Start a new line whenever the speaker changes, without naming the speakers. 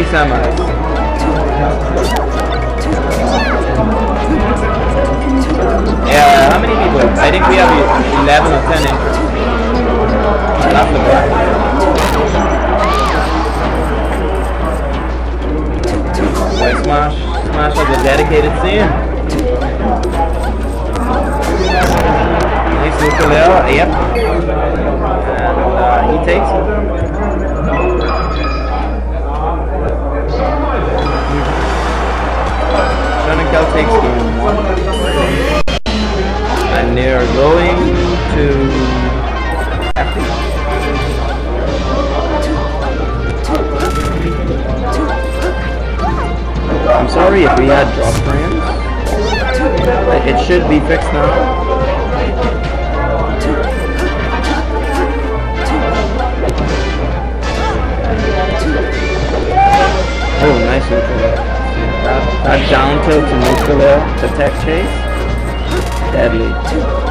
semis. Yeah, how many people? I think we have 11 or 10 entries. That's the black. White Smash. Smash has a dedicated scene. Nice ukulele. Yep. And he takes it. Kel takes game 1. And they're going to FD. I'm sorry if we had drop frames. It should be fixed now. Oh, nice ukulele. That down tilt to nuclear, the tech chase, deadly.